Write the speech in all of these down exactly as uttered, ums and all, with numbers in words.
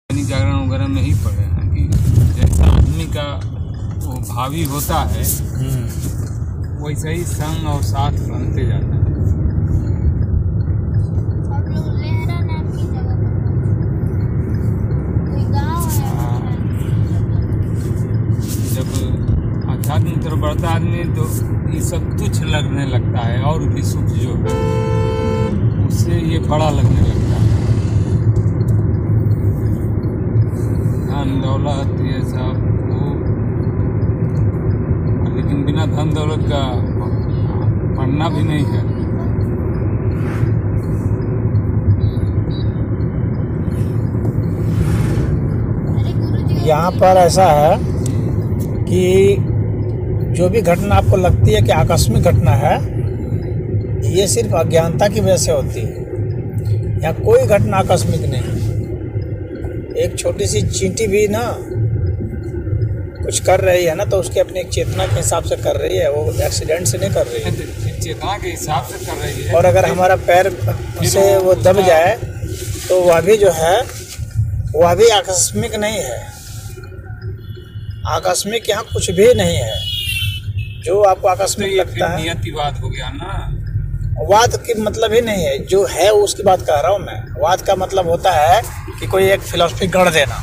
दैनिक जागरण वगैरह में ही पढ़े हैं कि जैसा आदमी का वो भावी होता है वैसा ही संग और साथ बनते जाता है। जब आध्यात्म की तरफ बढ़ता आदमी तो ये सब तुच्छ लगने लगता है और भी सुख जो है उससे ये बड़ा लगने लगता है। धन दौलत ये सब वो, लेकिन बिना धन दौलत का पढ़ना भी नहीं है। यहाँ पर ऐसा है कि जो भी घटना आपको लगती है कि आकस्मिक घटना है, ये सिर्फ अज्ञानता की वजह से होती है। यहाँ कोई घटना आकस्मिक नहीं। एक छोटी सी चींटी भी ना कुछ कर रही है ना तो उसके अपने एक चेतना के हिसाब से कर रही है, वो एक्सीडेंट से नहीं कर रही है, चेतना के हिसाब से कर रही है। और अगर हमारा पैर से वो दब जाए तो वह भी जो है वह भी आकस्मिक नहीं है। आकस्मिक यहाँ कुछ भी नहीं है। जो आपको आकस्मिक तो लगता है नियतिवाद हो गया ना। वाद की मतलब ही नहीं है, जो है उसकी बात कर रहा हूँ मैं। वाद का मतलब होता है कि कोई एक फिलॉसफी गढ़ देना,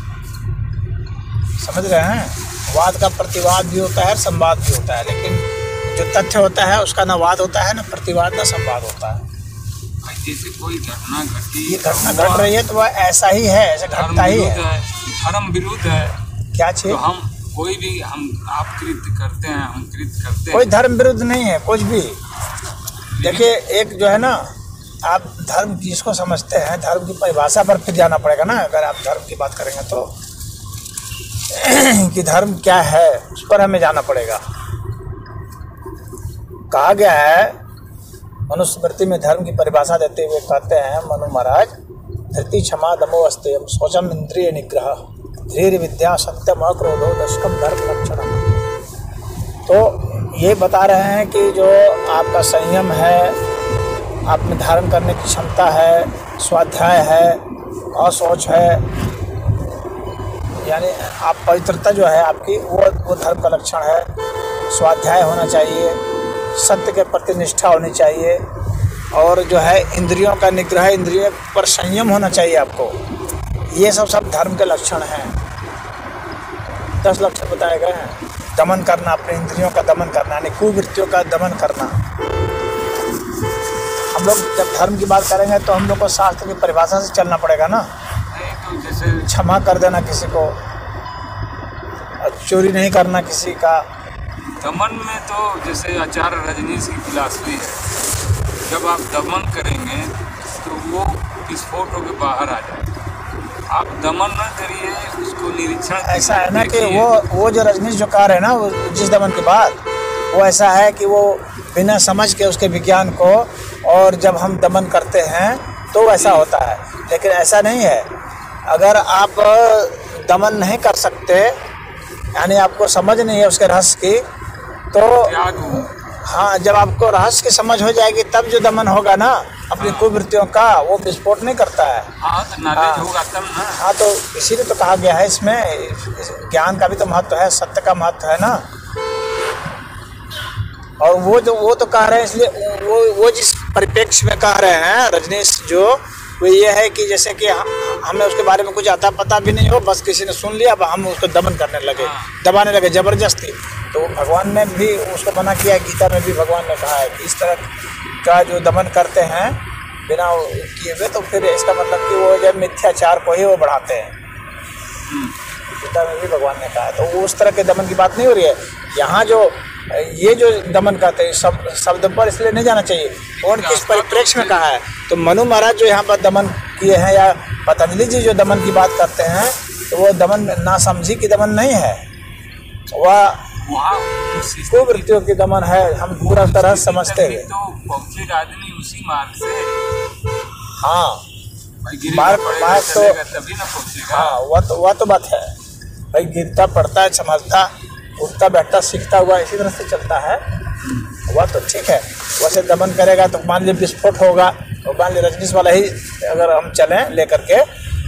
समझ रहे हैं। वाद का प्रतिवाद भी होता है, संवाद भी होता है, लेकिन जो तथ्य होता है उसका ना वाद होता है, ना प्रतिवाद, ना संवाद होता है। जैसे कोई घटना घटी, ये घटना घट रही है तो वह ऐसा ही है, ऐसा घटता ही है। धर्म विरुद्ध है क्या चीज? तो हम कोई भी हम आप कृत्य करते हैं, हम कृत्य करते हैं। कोई धर्म विरुद्ध नहीं है कुछ भी। देखिए एक जो है ना, आप धर्म जिसको समझते हैं, धर्म की परिभाषा पर फिर जाना पड़ेगा ना। अगर आप धर्म की बात करेंगे तो कि धर्म क्या है उस पर हमें जाना पड़ेगा। कहा गया है मनुस्मृति में, धर्म की परिभाषा देते हुए कहते हैं मनु महाराज, धृति क्षमा दमो अस्तेयम शौचम इंद्रिय निग्रह धीर विद्या सत्यम अक्रोधो दशकम धर्म लक्षणम। तो ये बता रहे हैं कि जो आपका संयम है, आप में धारण करने की क्षमता है, स्वाध्याय है, असौच है, यानी आप पवित्रता जो है आपकी वो वो धर्म का लक्षण है। स्वाध्याय होना चाहिए, सत्य के प्रति निष्ठा होनी चाहिए, और जो है इंद्रियों का निग्रह, इंद्रियों पर संयम होना चाहिए आपको। ये सब सब धर्म के लक्षण हैं। दस लक्षण बताए गए हैं। दमन करना, अपने इंद्रियों का दमन करना, यानी कुवृत्तियों का दमन करना। हम लोग जब धर्म की बात करेंगे तो हम लोग को शास्त्र की परिभाषा से चलना पड़ेगा ना। जैसे क्षमा कर देना किसी को, चोरी नहीं करना किसी का। दमन में तो जैसे आचार्य रजनीश की फिलॉसफी है, जब आप दमन करेंगे तो वो विस्फोट होकर बाहर आ जाए। आप दमन न करिए, उसको निरीक्षण। ऐसा है ना कि वो वो जो रजनीश जो कह रहे हैं ना, वो जिस दमन की बात, वो ऐसा है कि वो बिना समझ के उसके विज्ञान को, और जब हम दमन करते हैं तो ऐसा होता है। लेकिन ऐसा नहीं है। अगर आप दमन नहीं कर सकते, यानी आपको समझ नहीं है उसके रहस्य की, तो हाँ, जब आपको रहस्य की समझ हो जाएगी तब जो दमन होगा ना अपनी कुवृत्तियों का, वो विस्फोट नहीं करता है। हाँ, तो नॉलेज होगा तब ना। हाँ, तो इसीलिए तो कहा गया है इसमें ज्ञान का भी तो महत्व है, सत्य का महत्व है ना। और वो जो वो तो कह रहे हैं, इसलिए वो वो जिस परिप्रेक्ष्य में कह रहे हैं रजनीश जो, वो ये है कि जैसे कि हमें उसके बारे में कुछ आता पता भी नहीं हो, बस किसी ने सुन लिया, अब हम उसको दमन करने लगे, दबाने लगे जबरदस्ती। तो भगवान ने भी उसको मना किया है। गीता में भी भगवान ने कहा है कि इस तरह का जो दमन करते हैं बिना किए हुए, तो फिर इसका मतलब कि वो जब मिथ्याचार को ही वो बढ़ाते हैं। गीता में भी भगवान ने कहा है। तो वो उस तरह के दमन की बात नहीं हो रही है यहाँ। जो ये जो दमन करते हैं शब्द शब्द पर इसलिए नहीं जाना चाहिए, कौन किस परिप्रेक्ष्य में कहा है। तो मनु महाराज जो यहाँ पर दमन किए हैं, या पतंजलि जी जो दमन की बात करते हैं, तो वो दमन नासमझी की दमन नहीं है, वह कुवृत्तियों की दमन है। हम पूरा तरह समझते हैं। तो पहुंचेगा आदमी उसी मार्ग से। हाँ, मार्ग मार्ग तो तभी ना पहुंचेगा। हाँ, वह तो वह तो बात है भाई। गिरता पड़ता है, समझता, उठता बैठता सीखता हुआ इसी तरह से चलता है, वह तो ठीक है। वैसे दमन करेगा तो मान लीजिए विस्फोट होगा, तो मान लीजिए रजनीश वाला ही अगर हम चलें लेकर के,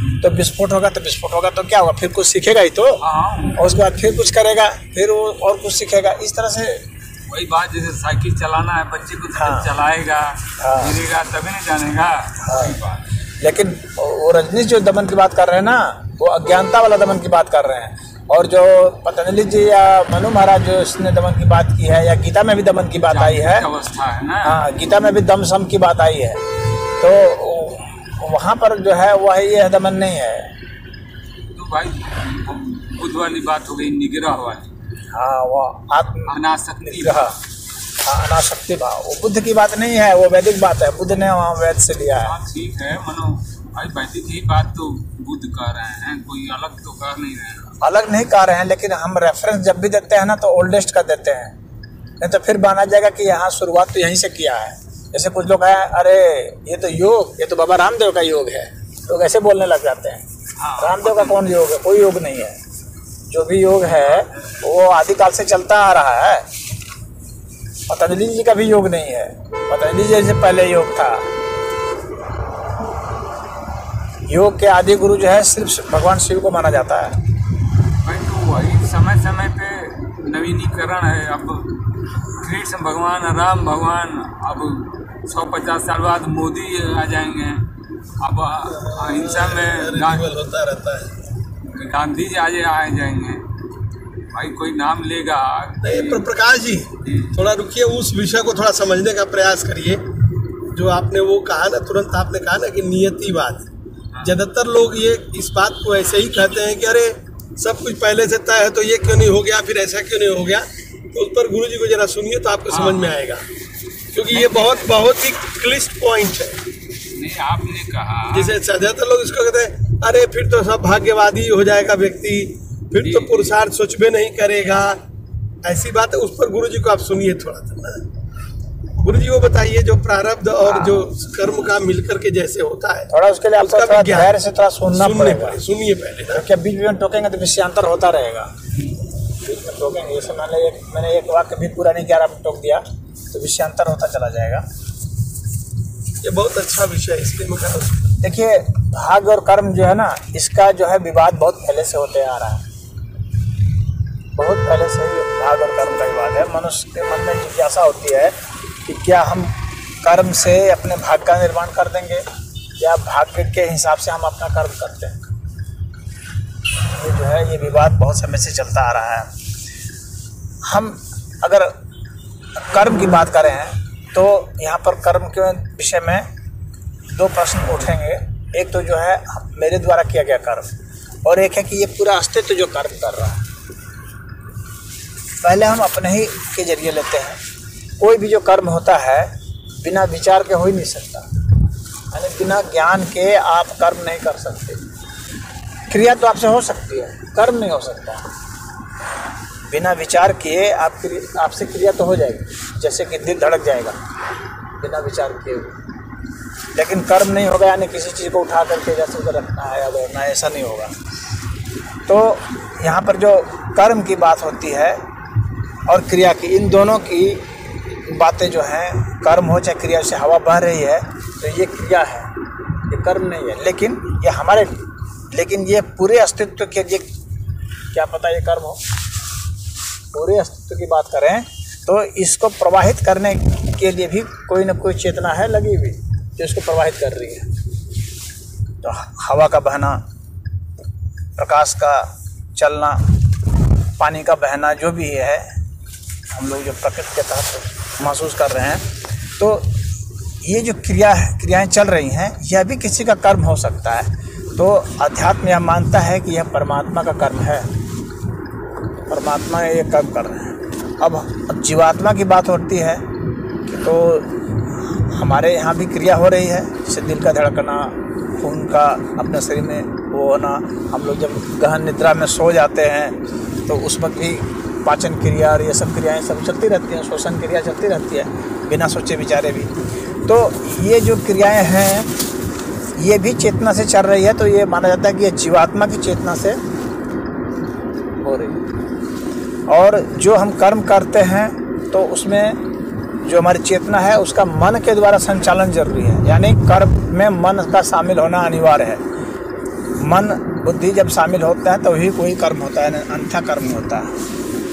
तो विस्फोट होगा, तो विस्फोट होगा तो क्या होगा, फिर कुछ सीखेगा ही तो, हाँ, और उसके बाद फिर कुछ करेगा, फिर वो और कुछ सीखेगा। इस तरह से वही बात, जैसे साइकिल चलाना है, बच्चे को हाँ, चलाएगा, हाँ, गिरेगा तभी नहीं जानेगा। हाँ, लेकिन वो रजनीश जो दमन की बात कर रहे हैं ना, वो अज्ञानता वाला दमन की बात कर रहे हैं। और जो पतंजलि जी या मनु महाराज जो इसने दमन की बात की है, या गीता में भी दमन की बात आई है, अवस्था है ना, हाँ, गीता में भी दम सम की बात आई है, तो वहाँ पर जो है वह ये दमन नहीं है। तो भाई बुद्ध वाली बात हो गई, निग्रह वाली। हाँ, वो आत्म अनासक्ति निग्रह, हाँ, अनासक्ति भाव, वो बुद्ध की बात नहीं है, वो वैदिक बात है, बुद्ध ने वहाँ वैद से लिया है। हाँ ठीक है मनो भाई, वैदिक ही बात तो बुद्ध कर रहे हैं, कोई अलग तो कर नहीं रहे हैं। अलग नहीं कह रहे हैं, लेकिन हम रेफरेंस जब भी देते हैं ना तो ओल्डेस्ट का देते हैं, नहीं तो फिर माना जाएगा कि यहाँ शुरुआत तो यहीं से किया है। जैसे कुछ लोग हैं, अरे ये तो योग, ये तो बाबा रामदेव का योग है, लोग ऐसे बोलने लग जाते हैं। रामदेव का कौन योग है? कोई योग नहीं है। जो भी योग है वो आदिकाल से चलता आ रहा है। पतंजलि जी का भी योग नहीं है, पतंजलि जी से पहले योग था। योग के आदि गुरु जो है सिर्फ भगवान शिव को माना जाता है। भाई तो वही समय समय पे नवीनीकरण है। अब कृष्ण भगवान, राम भगवान, अब सौ पचास साल बाद मोदी आ जाएंगे। अब अहिंसा में रिन्यूअल होता रहता है। गांधी जी आज आ जाएंगे। भाई कोई नाम लेगा नहीं, पर प्रकाश जी थोड़ा रुकिए, उस विषय को थोड़ा समझने का प्रयास करिए। जो आपने वो कहा ना, तुरंत आपने कहा ना कि नियतिवाद। ज़्यादातर लोग ये इस बात को ऐसे ही कहते हैं कि अरे सब कुछ पहले से तय है तो ये क्यों नहीं हो गया, फिर ऐसा क्यों नहीं हो गया। तो उस पर गुरु जी को जरा सुनिए तो आपको समझ में आएगा, क्योंकि ये बहुत बहुत ही क्लिष्ट पॉइंट है। नहीं, आपने कहा जैसे ज़्यादातर लोग इसको कहते हैं अरे फिर तो सब भाग्यवादी हो जाएगा व्यक्ति, फिर तो पुरुषार्थ सोचबे नहीं करेगा, ऐसी बात है। उस पर गुरु जी को आप सुनिए थोड़ा सा ना। गुरु जी वो बताइए जो प्रारब्ध और जो कर्म का मिलकर के जैसे होता है, थोड़ा उसके लिए आपको थोड़ा धैर्य से थोड़ा सुनना पड़ेगा। सुनिए पहले, क्योंकि बीच में टोकेंगे तो विषयांतर होता रहेगा। बीच में टोकेंगे, जैसे मैंने एक मैंने एक वाक्य भी पूरा नहीं किया, आपने टोक दिया तो विषयांतर होता चला जाएगा। ये बहुत अच्छा विषय है, इसलिए मैं कह रहा हूं। देखिए, भाग और कर्म जो है ना, इसका जो है विवाद बहुत पहले से होते आ रहा है। बहुत पहले से ही भाग और कर्म का विवाद है। मनुष्य के मन में जिज्ञासा होती है कि क्या हम कर्म से अपने भाग का निर्माण कर देंगे या भाग्य के हिसाब से हम अपना कर्म करते हैं। ये जो है ये विवाद बहुत समय से चलता आ रहा है। हम अगर कर्म की बात करें तो यहाँ पर कर्म के विषय में दो प्रश्न उठेंगे। एक तो जो है मेरे द्वारा किया गया कर्म, और एक है कि ये पूरा अस्तित्व जो कर्म कर रहा है। पहले हम अपने ही के जरिए लेते हैं। कोई भी जो कर्म होता है बिना विचार के हो ही नहीं सकता, यानी बिना ज्ञान के आप कर्म नहीं कर सकते। क्रिया तो आपसे हो सकती है, कर्म नहीं हो सकता। बिना विचार किए आप आपसे क्रिया तो हो जाएगी, जैसे कि दिल धड़क जाएगा बिना विचार किए, लेकिन कर्म नहीं होगा। यानी किसी चीज़ को उठा करके जैसे उधर रखना है या दौड़ना है, ऐसा नहीं होगा। तो यहाँ पर जो कर्म की बात होती है और क्रिया की, इन दोनों की बातें जो हैं, कर्म हो चाहे क्रिया, से हवा बह रही है तो ये क्रिया है, ये कर्म नहीं है। लेकिन ये हमारे लेकिन ये पूरे अस्तित्व के लिए क्या पता ये कर्म हो। पूरे अस्तित्व की बात करें तो इसको प्रवाहित करने के लिए भी कोई ना कोई चेतना है लगी हुई जो इसको प्रवाहित कर रही है। तो हवा का बहना, प्रकाश का चलना, पानी का बहना, जो भी है हम लोग जो प्रकृति के तहत महसूस कर रहे हैं, तो ये जो क्रिया है, क्रियाएं चल रही हैं, यह भी किसी का कर्म हो सकता है। तो अध्यात्म यह मानता है कि यह परमात्मा का कर्म है, परमात्मा ये कर्म कर रहे हैं। अब अब जीवात्मा की बात होती है तो हमारे यहाँ भी क्रिया हो रही है, जैसे दिल का धड़कना, खून का अपने शरीर में वो होना। हम लोग जब गहन निद्रा में सो जाते हैं तो उस वक्त भी पाचन क्रिया और ये सब क्रियाएं सब चलती रहती हैं, श्वसन क्रिया चलती रहती है बिना सोचे विचारे भी। तो ये जो क्रियाएं हैं ये भी चेतना से चल रही है, तो ये माना जाता है कि ये जीवात्मा की चेतना से हो रही है। और जो हम कर्म करते हैं तो उसमें जो हमारी चेतना है उसका मन के द्वारा संचालन जरूरी है, यानी कर्म में मन का शामिल होना अनिवार्य है। मन बुद्धि जब शामिल होता है तो ही कोई कर्म होता है, अन्यथा कर्म नहीं होता है।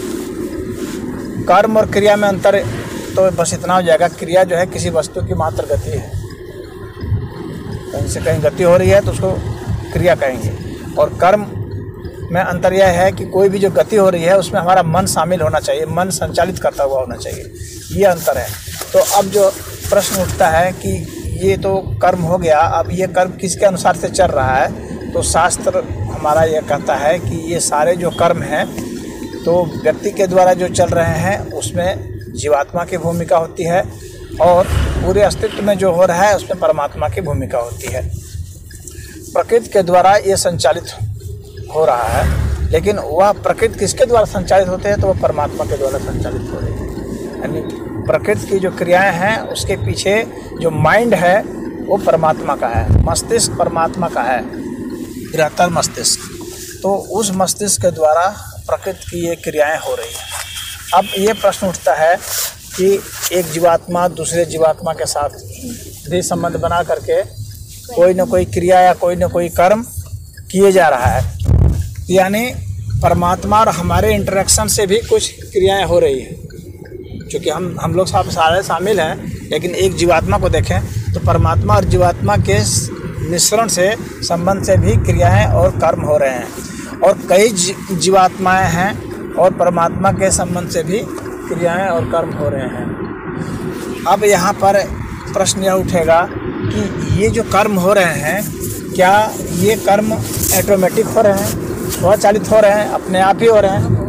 कर्म और क्रिया में अंतर तो बस इतना हो जाएगा, क्रिया जो है किसी वस्तु की मात्र गति है, कहीं से कहीं गति हो रही है तो उसको क्रिया कहेंगे। और कर्म में अंतर यह है कि कोई भी जो गति हो रही है उसमें हमारा मन शामिल होना चाहिए, मन संचालित करता हुआ होना चाहिए, ये अंतर है। तो अब जो प्रश्न उठता है कि ये तो कर्म हो गया, अब ये कर्म किसके अनुसार से चल रहा है, तो शास्त्र हमारा ये कहता है कि ये सारे जो कर्म हैं तो व्यक्ति के द्वारा जो चल रहे हैं उसमें जीवात्मा की भूमिका होती है, और पूरे अस्तित्व में जो हो रहा है उसमें परमात्मा की भूमिका होती है। प्रकृति के द्वारा ये संचालित हो रहा है, लेकिन वह प्रकृति किसके द्वारा संचालित होते हैं, तो वह परमात्मा के द्वारा संचालित हो रही है। यानी प्रकृति की जो क्रियाएं हैं उसके पीछे जो माइंड है वो परमात्मा का है, मस्तिष्क परमात्मा का है, बृहत्तर मस्तिष्क। तो उस मस्तिष्क के द्वारा प्रकृति की ये क्रियाएं हो रही हैं। अब ये प्रश्न उठता है कि एक जीवात्मा दूसरे जीवात्मा के साथ भी संबंध बना करके कोई न कोई क्रिया या कोई न कोई कर्म किए जा रहा है, यानी परमात्मा और हमारे इंटरेक्शन से भी कुछ क्रियाएं हो रही हैं। क्योंकि हम हम लोग सब सारे शामिल हैं, लेकिन एक जीवात्मा को देखें तो परमात्मा और जीवात्मा के मिश्रण से संबंध से भी क्रियाएं और कर्म हो रहे हैं, और कई जीवात्माएं हैं और परमात्मा के संबंध से भी क्रियाएं और कर्म हो रहे हैं। अब यहाँ पर प्रश्न यह उठेगा कि ये जो कर्म हो रहे हैं, क्या ये कर्म ऑटोमेटिक हो रहे हैं, स्वचालित हो रहे हैं, अपने आप ही हो रहे हैं,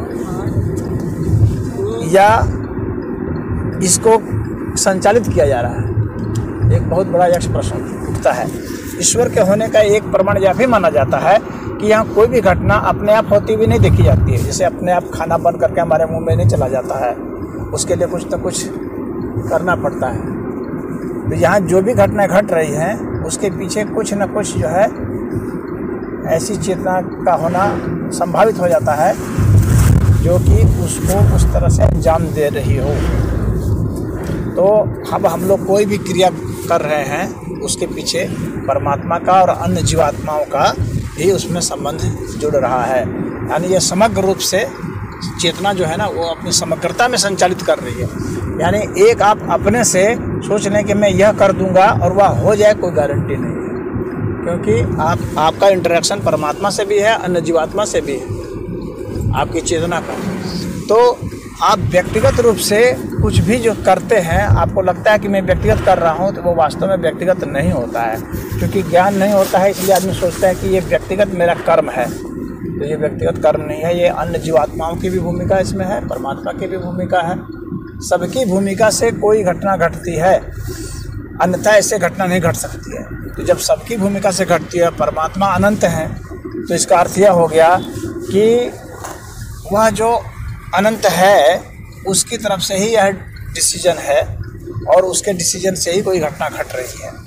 या इसको संचालित किया जा रहा है? एक बहुत बड़ा यक्ष प्रश्न उठता है। ईश्वर के होने का एक प्रमाण यह भी माना जाता है कि यहाँ कोई भी घटना अपने आप होती हुई नहीं देखी जाती है। जैसे अपने आप खाना बन करके हमारे मुंह में नहीं चला जाता है, उसके लिए कुछ न कुछ करना पड़ता है। तो यहाँ जो भी घटनाएं घट रही हैं उसके पीछे कुछ न कुछ जो है ऐसी चेतना का होना संभावित हो जाता है जो कि उसको उस तरह से अंजाम दे रही हो। तो अब हम लोग कोई भी क्रिया कर रहे हैं उसके पीछे परमात्मा का और अन्य जीवात्माओं का भी उसमें संबंध जुड़ रहा है। यानी ये समग्र रूप से चेतना जो है ना वो अपनी समग्रता में संचालित कर रही है। यानी एक आप अपने से सोच लें कि मैं यह कर दूंगा और वह हो जाए, कोई गारंटी नहीं है, क्योंकि आप आपका इंटरेक्शन परमात्मा से भी है, अन्य जीवात्मा से भी है, आपकी चेतना का। तो आप व्यक्तिगत रूप से कुछ भी जो करते हैं, आपको लगता है कि मैं व्यक्तिगत कर रहा हूं, तो वो वास्तव में व्यक्तिगत नहीं होता है, क्योंकि ज्ञान नहीं होता है। इसलिए आदमी सोचता है कि ये व्यक्तिगत मेरा कर्म है, तो ये व्यक्तिगत कर्म नहीं है, ये अन्य जीवात्माओं की भी भूमिका इसमें है, परमात्मा की भी भूमिका है, सबकी भूमिका से कोई घटना घटती है, अन्यथा ऐसे घटना नहीं घट सकती है। तो जब सबकी भूमिका से घटती है, परमात्मा अनंत है, तो इसका अर्थ यह हो गया कि वह जो अनंत है उसकी तरफ से ही यह डिसीजन है, और उसके डिसीजन से ही कोई घटना घट रही है।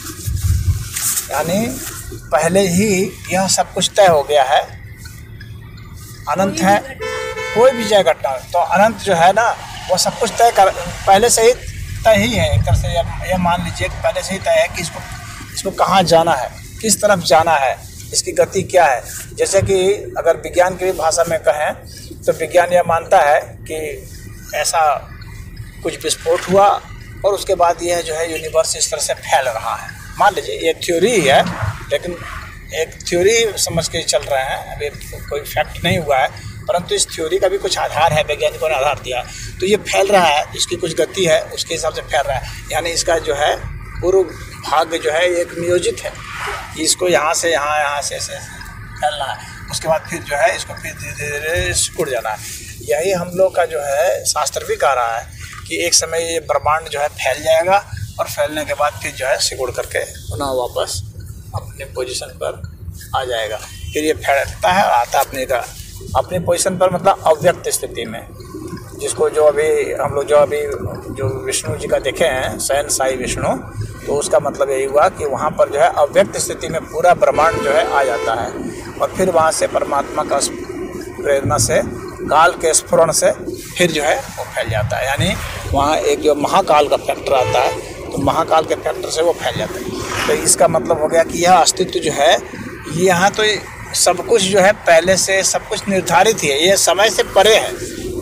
यानी पहले ही यह सब कुछ तय हो गया है, अनंत है, कोई भी जय घटना, तो अनंत जो है ना वो सब कुछ तय कर पहले से ही तय ही है। एक तरह से यह मान लीजिए कि पहले से ही तय है कि इसको इसको कहाँ जाना है, किस तरफ जाना है, इसकी गति क्या है। जैसे कि अगर विज्ञान की भाषा में कहें तो विज्ञान यह मानता है कि ऐसा कुछ विस्फोट हुआ और उसके बाद यह जो है यूनिवर्स इस तरह से फैल रहा है। मान लीजिए ये थ्योरी ही है, लेकिन एक थ्योरी समझ के चल रहे हैं, अभी कोई फैक्ट नहीं हुआ है, परंतु इस थ्योरी का भी कुछ आधार है, वैज्ञानिकों ने आधार दिया। तो ये फैल रहा है, इसकी कुछ गति है, उसके हिसाब से फैल रहा है। यानी इसका जो है पूर्व भाग जो है एक नियोजित है कि इसको यहाँ से यहाँ यहाँ से ऐसे फैलना है, उसके बाद फिर जो है इसको फिर धीरे धीरे सिकुड़ जाना है। यही हम लोग का जो है शास्त्र भी कह रहा है कि एक समय ये ब्रह्मांड जो है फैल जाएगा और फैलने के बाद फिर जो है सिकुड़ करके पुनः वापस अपने पोजीशन पर आ जाएगा। फिर ये फैलता है और आता अपने का अपनी पोजीशन पर, मतलब अव्यक्त स्थिति में, जिसको जो अभी हम लोग जो अभी जो विष्णु जी का देखे हैं शयन साई विष्णु, तो उसका मतलब यही हुआ कि वहाँ पर जो है अव्यक्त स्थिति में पूरा ब्रह्मांड जो है आ जाता है, और फिर वहाँ से परमात्मा का प्रेरणा से काल के स्फुरण से फिर जो है वो फैल जाता है। यानी वहाँ एक जो महाकाल का फैक्टर आता है, तो महाकाल के फैक्टर से वो फैल जाता है। तो इसका मतलब हो गया कि यह अस्तित्व जो है यहाँ तो सब कुछ जो है पहले से सब कुछ निर्धारित ही है, ये समय से परे है।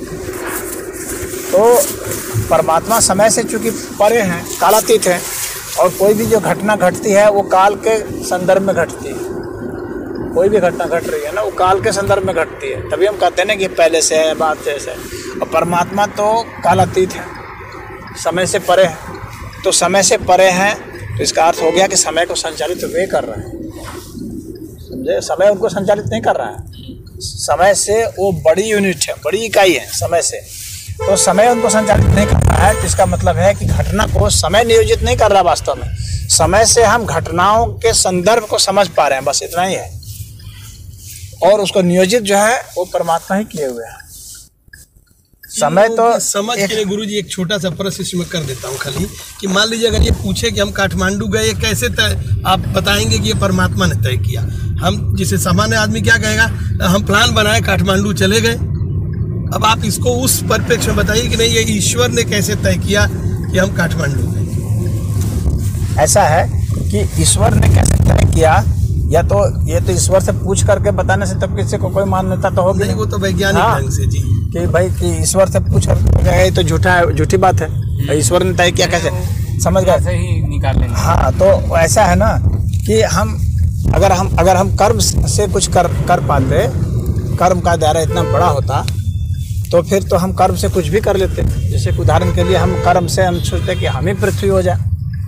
तो परमात्मा समय से चूँकि परे हैं, कालातीत हैं, और कोई भी जो घटना घटती है वो काल के संदर्भ में घटती है। कोई भी घटना घट रही है ना, वो काल के संदर्भ में घटती है, तभी हम कहते हैं ना कि पहले से है, बाद से है। और परमात्मा तो कालातीत है, समय से परे है। तो समय से परे हैं तो इसका अर्थ हो गया कि समय को संचालित वे कर रहे हैं, समझे? समय उनको संचालित नहीं कर रहा है, समय से वो बड़ी यूनिट है, बड़ी इकाई है समय से, तो समय उनको संचालित नहीं कर रहा है। इसका मतलब है कि घटना को समय नियोजित नहीं कर रहा वास्तव में, समय से हम घटनाओं के संदर्भ को समझ पा रहे हैं, बस इतना ही है। और उसको नियोजित जो है वो परमात्मा ही किए हुए हैं। समय तो समझ के लिए गुरुजी एक छोटा सा प्रश्न इसमें कर देता हूँ खाली, कि मान लीजिए अगर ये पूछे कि हम काठमांडू गए, कैसे तय, आप बताएंगे कि ये परमात्मा ने तय किया। हम जिसे सामान्य आदमी क्या कहेगा, हम प्लान बनाए काठमांडू चले गए। अब आप इसको उस परिप्रेक्ष्य में बताइए कि नहीं, ये ईश्वर ने कैसे तय किया कि हम काठमांडू गए। ऐसा है कि ईश्वर ने कैसे तय किया, या तो ये तो ईश्वर से पूछ करके बताने से तब किसी को कोई मान्यता तो होगी नहीं, वो तो वैज्ञानिक हाँ, ढंग से जी, कि भाई कि ईश्वर से पूछ कर तो झूठा है, झूठी बात है। ईश्वर ने तय किया कैसे, समझ गए? ऐसे ही निकाल लेंगे। हाँ, तो ऐसा है ना कि हम अगर हम अगर हम कर्म से कुछ कर कर पाते, कर्म का दायरा इतना बड़ा होता, तो फिर तो हम कर्म से कुछ भी कर लेते। जैसे उदाहरण के लिए हम कर्म से हम सोचते कि हम ही पृथ्वी हो जाए,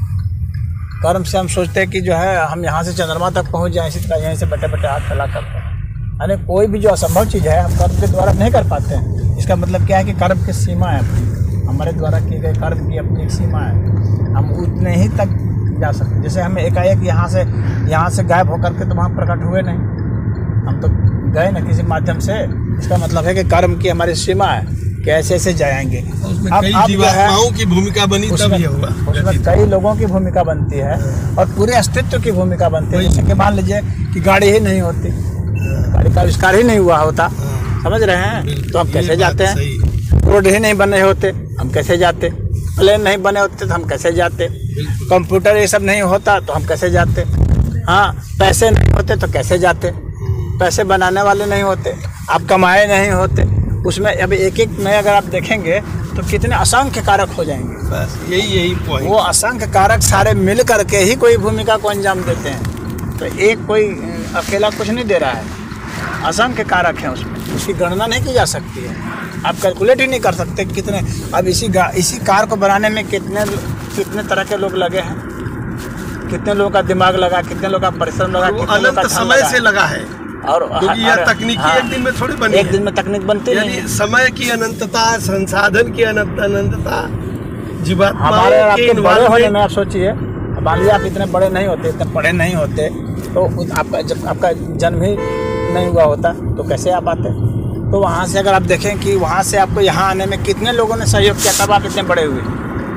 कर्म से हम सोचते हैं कि जो है हम यहाँ से चंद्रमा तक पहुँच जाएं, इसी तरह यहीं से बटे बटे हाथ फैला करते हैं। यानी कोई भी जो असंभव चीज़ है हम कर्म के द्वारा नहीं कर पाते हैं। इसका मतलब क्या है कि कर्म की सीमा है अपनी, हमारे द्वारा किए गए कर्म की अपनी एक सीमा है, हम उतने ही तक जा सकते। जैसे हम एकाएक यहाँ से यहाँ से गायब होकर के तो वहाँ प्रकट हुए नहीं, हम तो गए ना किसी माध्यम से। इसका मतलब है कि कर्म की हमारी सीमा है, कैसे ऐसे जाएंगे। अब कई जीवात्माओं की भूमिका बनी तब ये हुआ, उसमें कई लोगों की भूमिका बनती है और पूरे अस्तित्व की भूमिका बनती है। जैसे कि मान लीजिए कि गाड़ी ही नहीं होती, गाड़ी का आविष्कार ही नहीं हुआ होता, समझ रहे हैं, तो हम कैसे जाते हैं? रोड ही नहीं बने होते, हम कैसे जाते? प्लेन नहीं बने होते तो हम कैसे जाते? कंप्यूटर ये सब नहीं होता तो हम कैसे जाते? हाँ, पैसे नहीं होते तो कैसे जाते? पैसे बनाने वाले नहीं होते, आप कमाए नहीं होते, उसमें अब एक एक में अगर आप देखेंगे तो कितने असंख्य कारक हो जाएंगे। बस यही यही पॉइंट, वो असंख्य कारक सारे मिल करके ही कोई भूमिका को अंजाम देते हैं। तो एक कोई अकेला कुछ नहीं दे रहा है, असंख्य कारक हैं उसमें, उसकी गणना नहीं की जा सकती है, आप कैलकुलेट ही नहीं कर सकते कितने। अब इसी इसी कार को बनाने में कितने कितने तरह के लोग लगे हैं, कितने लोगों का दिमाग लगा, कितने लोगों का परिश्रम लगा, कितने लोगों का समय से लगा है। और क्योंकि यह तकनीकी हाँ, एक दिन में थोड़ी बनी एक दिन में तकनीक बनती नहीं है। समय की अनंतता, संसाधन की अनंतता, जीवात्मा हमारे आपके बड़े होने में आप सोचिए, मान लीजिए आप इतने बड़े नहीं होते, इतने बड़े नहीं होते तो आपका जब आपका जन्म ही नहीं हुआ होता तो कैसे आप आते? तो वहाँ से अगर आप देखें कि वहाँ से आपको यहाँ आने में कितने लोगों ने सहयोग किया तब आप इतने बड़े हुए।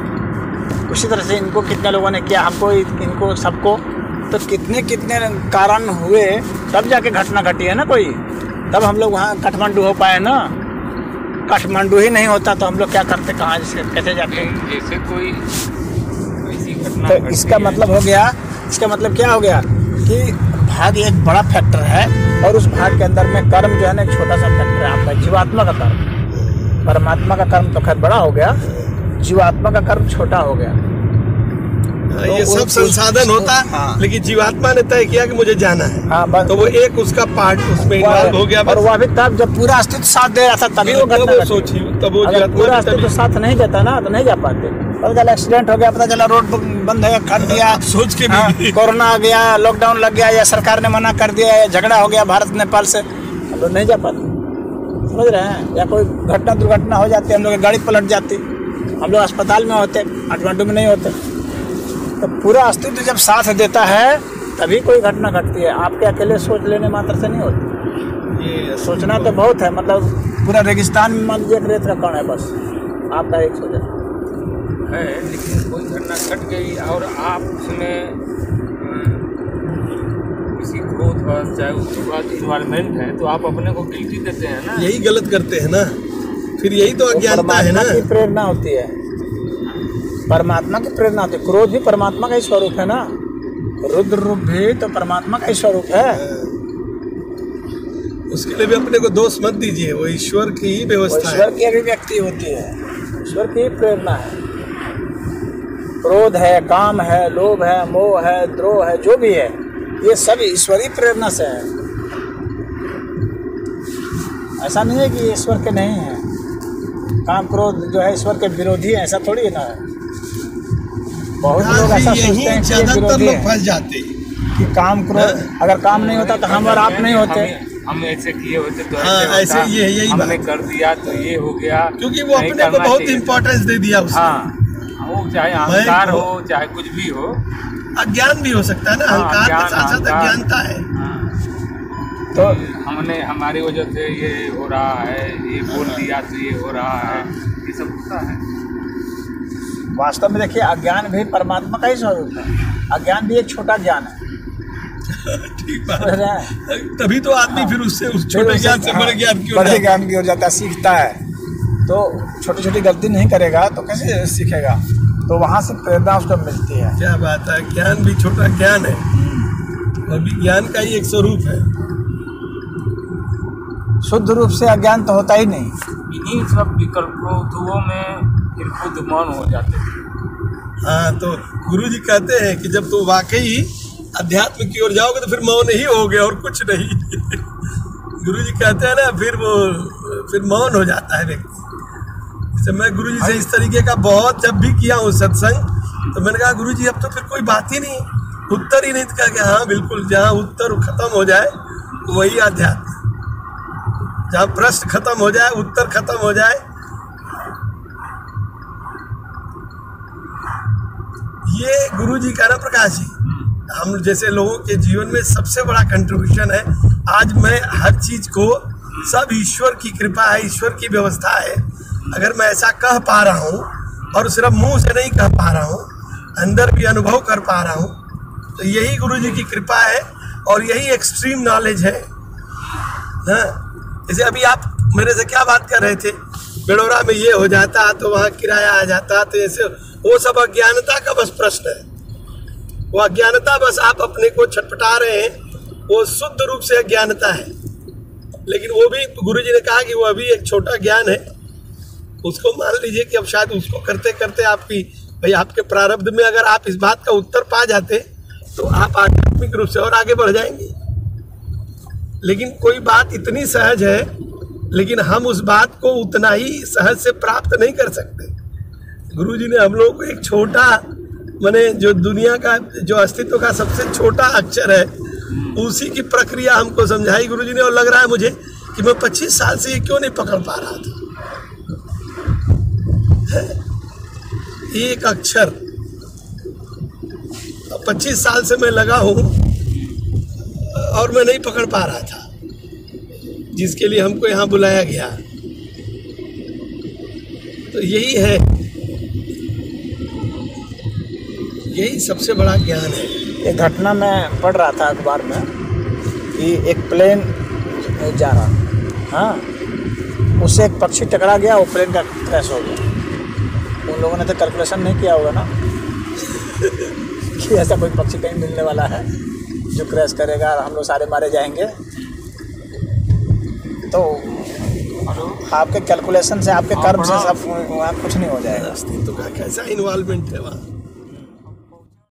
उसी तरह से इनको कितने लोगों ने किया, हमको इनको सबको, तो कितने कितने कारण हुए तब जाके घटना घटी है ना कोई, तब हम लोग वहाँ काठमांडू हो पाए ना। काठमांडू ही नहीं होता तो हम लोग क्या करते, कहाँ से कैसे जाते? जैसे कोई ऐसी घटना, तो इसका मतलब हो गया, इसका मतलब क्या हो गया कि भाग एक बड़ा फैक्टर है और उस भाग के अंदर में कर्म जो है ना एक छोटा सा फैक्टर है आपका, जीवात्मा का कर्म। परमात्मा का कर्म तो खैर बड़ा हो गया, जीवात्मा का कर्म छोटा हो गया। तो ये सब संसाधन होता है हाँ। लेकिन जीवात्मा ने तय किया कि मुझे जाना है हाँ, तो वो एक उसका पार्ट उसमें इन्वॉल्व हो गया। और वो अभी तब जब पूरा अस्तित्व साथ दे रहा था तभी वो घटना सोची, तब वो पूरा अस्तित्व साथ नहीं देता ना तो नहीं जा पाते। पता चला एक्सीडेंट हो गया, पता चला रोड बंद है, कर दिया, सोच के भी कोरोना आ गया, लॉकडाउन लग गया, या सरकार ने मना कर दिया, या झगड़ा हो गया भारत नेपाल से, हम लोग नहीं जा पाते, समझ रहे हैं? या कोई घटना दुर्घटना हो जाती, हम लोग गाड़ी पलट जाती, हम लोग अस्पताल में होते, काठमांडू में नहीं होते। तो पूरा अस्तित्व जब साथ देता है तभी कोई घटना घटती है, आपके अकेले सोच लेने मात्र से नहीं होती। ये सोचना तो बहुत है, मतलब पूरा रेगिस्तान में मान लीजिए रेत का कण है, बस आपका एक सोचा है, लेकिन कोई घटना घट गई और आप उसमें किसी क्रोध बस चाहे उसके बाद इन्वायरमेंट है तो आप अपने को गिल्टी देते हैं ना, यही गलत करते हैं ना, फिर यही तो अज्ञानता है ना। प्रेरणा होती है, परमात्मा की प्रेरणा होती है, क्रोध भी परमात्मा का ही स्वरूप है ना। रुद्र रूप भी तो परमात्मा का ही स्वरूप है। उसके लिए भी अपने को दोष मत दीजिए, वो ईश्वर की ही व्यवस्था है। ईश्वर की अभिव्यक्ति होती है, ईश्वर की ही प्रेरणा है। क्रोध है, काम है, लोभ है, मोह है, द्रोह है, जो भी है ये सब ईश्वरीय प्रेरणा से है। ऐसा नहीं है कि ईश्वर के नहीं है। काम क्रोध जो है ईश्वर के विरोधी है, ऐसा थोड़ी है ना। बहुत लोग ऐसा सोचते हैं कि ये विरोधी है, फंस जाते कि काम क्रोध अगर काम नहीं होता तो हम और आप नहीं होते। हम ऐसे किए होते तो हाँ, ऐसे ऐसे होता, ये यही हमने बात। कर दिया तो ये हो गया, क्योंकि वो नहीं अपने को करना बहुत चाहिए। इम्पोर्टेंस दे दिया उसने। हाँ, वो चाहे अहंकार को- हो चाहे कुछ भी हो। अज्ञान भी हो सकता है ना, हाँ, अहंकार के ज्ञान, साथ साथ अहंकार। अज्ञानता है। तो हमने हमारी वजह से ये हो रहा है, ये बोल दिया तो ये हो रहा है, ये सब होता है। वास्तव में देखिए अज्ञान भी परमात्मा का ही स्वरूप है। अज्ञान भी एक छोटा ज्ञान है। ठीक बात समझ रहे है। हैं? तभी तो आदमी फिर उससे उस फिर छोटे उसे- ज्ञान से हाँ, बड़े ज्ञान की ओर बड़े जाता है। ज्ञान की ओर जाता है, सीखता है। तो छोटी छोटी गलती नहीं करेगा तो कैसे सीखेगा। तो वहाँ से प्रेरणा उसको मिलती है। क्या बात है, ज्ञान भी छोटा ज्ञान है और विज्ञान का ही एक स्वरूप है। शुद्ध रूप से अज्ञान तो होता ही नहीं। इन्हीं सब विकल्पों में फिर खुद मौन हो जाते थे। हाँ, तो गुरु जी कहते हैं कि जब तुम वाकई अध्यात्म की ओर जाओगे तो फिर मौन ही होगे और कुछ नहीं। गुरु जी कहते हैं ना, फिर वो फिर मौन हो जाता है व्यक्ति। जैसे मैं गुरु जी से इस तरीके का बहुत जब भी किया हूँ सत्संग, तो मैंने कहा गुरु जी अब तो फिर कोई बात ही नहीं, उत्तर ही नहीं। तो कहा कि हाँ बिल्कुल, जहाँ उत्तर खत्म हो जाए वही अध्यात्म। जहाँ प्रश्न खत्म हो जाए, उत्तर खत्म हो जाए, ये गुरु जी का ना प्रकाश जी हम जैसे लोगों के जीवन में सबसे बड़ा कंट्रीब्यूशन है। आज मैं हर चीज को, सब ईश्वर की कृपा है, ईश्वर की व्यवस्था है। अगर मैं ऐसा कह पा रहा हूँ और सिर्फ मुंह से नहीं कह पा रहा हूँ, अंदर भी अनुभव कर पा रहा हूँ, तो यही गुरु जी की कृपा है और यही एक्सट्रीम नॉलेज है ना। जैसे अभी आप मेरे से क्या बात कर रहे थे, बेड़ोरा में ये हो जाता तो वहाँ किराया आ जाता, तो ऐसे वो सब अज्ञानता का बस प्रश्न है। वो अज्ञानता बस आप अपने को छटपटा रहे हैं, वो शुद्ध रूप से अज्ञानता है। लेकिन वो भी गुरुजी ने कहा कि वो अभी एक छोटा ज्ञान है, उसको मान लीजिए कि अब शायद उसको करते करते आपकी भाई आपके प्रारब्ध में अगर आप इस बात का उत्तर पा जाते तो आप आध्यात्मिक रूप से और आगे बढ़ जाएंगे। लेकिन कोई बात इतनी सहज है, लेकिन हम उस बात को उतना ही सहज से प्राप्त नहीं कर सकते। गुरुजी ने हम लोगों को एक छोटा, माने जो दुनिया का जो अस्तित्व का सबसे छोटा अक्षर है, उसी की प्रक्रिया हमको समझाई गुरुजी ने। और लग रहा है मुझे कि मैं पच्चीस साल से ये क्यों नहीं पकड़ पा रहा था। एक अक्षर पच्चीस साल से मैं लगा हूं और मैं नहीं पकड़ पा रहा था, जिसके लिए हमको यहाँ बुलाया गया। तो यही है, यही सबसे बड़ा ज्ञान है। एक घटना मैं पढ़ रहा था अखबार में कि एक प्लेन जा रहा, हाँ, उससे एक पक्षी टकरा गया, वो प्लेन का क्रैश हो गया। उन लोगों ने तो कैलकुलेशन नहीं किया होगा ना कि ऐसा कोई पक्षी कहीं मिलने वाला है जो क्रैश करेगा और हम लोग सारे मारे जाएंगे। तो आपके कैलकुलेशन से, आपके कर्म से सब वहाँ कुछ नहीं हो जाएगा। अस्तित्व का कैसा इन्वॉल्वमेंट है वहाँ।